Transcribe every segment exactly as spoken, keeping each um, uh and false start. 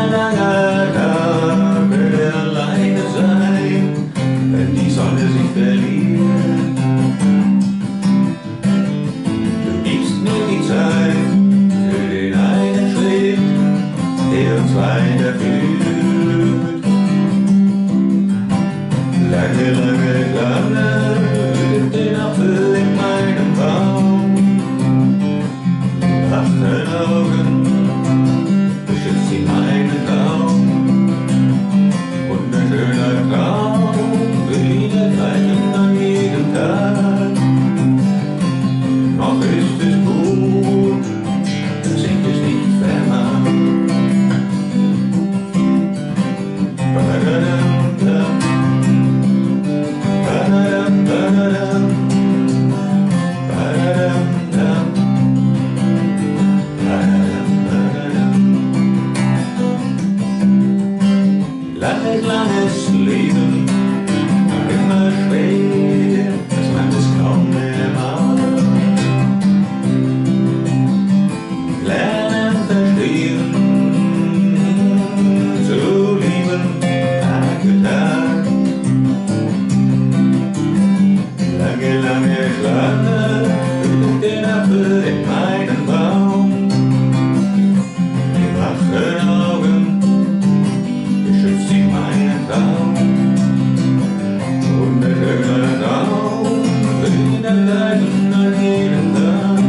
langer Tag wird er alleine sein, wenn die Sonne sich verliert. Du gibst mir die Zeit für den einen Schritt, der uns weiterführt. Lange, lange, lange wird den Apfel in meinem Baum. Wachen Augen beschützt sie meinen Traum. Wunderschöner Traum, wieder gleichen an jedem Tag. Noch ist es gut, dass ich es nicht vermag. Ba-da-dam-dam, ba-da-dam, ba-da-dam, ba-da-dam-dam, ba-da-dam, ba-da-dam. Langes, langes Leben war immer schwer, dass man es kaum mehr mag. Lernen, verstehen, zu lieben, Tag für Tag. Lange, lange Schlange mit den Apfel in meinem Baum. Die wachen Augen beschützt sie meinen Traum. Wunderschöner Traum, wieder gleichen an jedem Tag.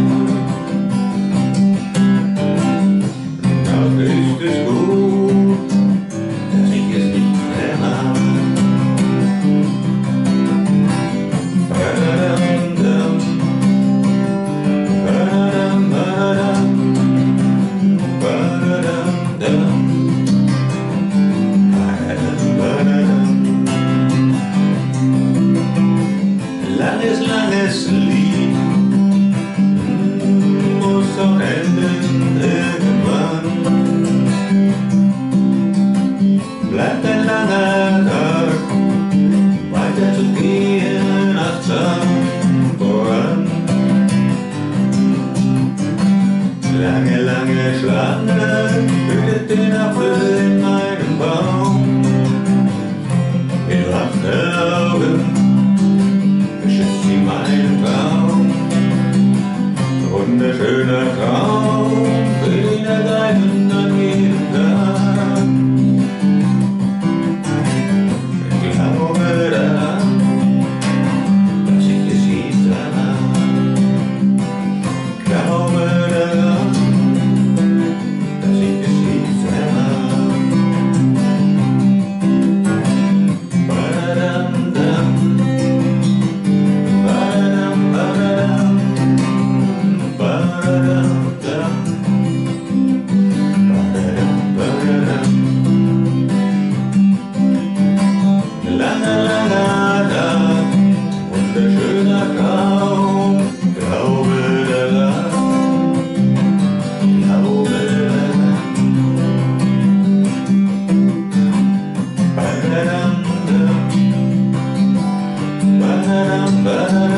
Doch ist es gut, dass ich es nicht vermag. Ba-da-dam-dam, ba-da-dam, ba-da-dam, ba-da-dam-dam, ba-da-dam, ba-da-dam. Langes, langes Lied muss auch enden irgendwann. Bleibt ein langer Tag, weiter zu gehen, achtsam voran. Lange, lange Schlange hütet den Apfel in meinem Baum. Mit wachen Augen beschützt sie meinen Traum. Wunderschöner Traum, will ihn ergreifen an jedem Tag. Ich glaube daran, dass ich es nicht vermag. Ich glaube daran, dass ich es nicht vermag. Ba-da-dam-dam, ba-da-dam, ba-da-dam, ba-da-dam-dam, ba-da-dam, ba-da-dam. Langer, langer Tag, wunderschöner Traum, glaube daran, glaube daran. Ba-da-dam-dam, ba-da-dam, ba-da-dam.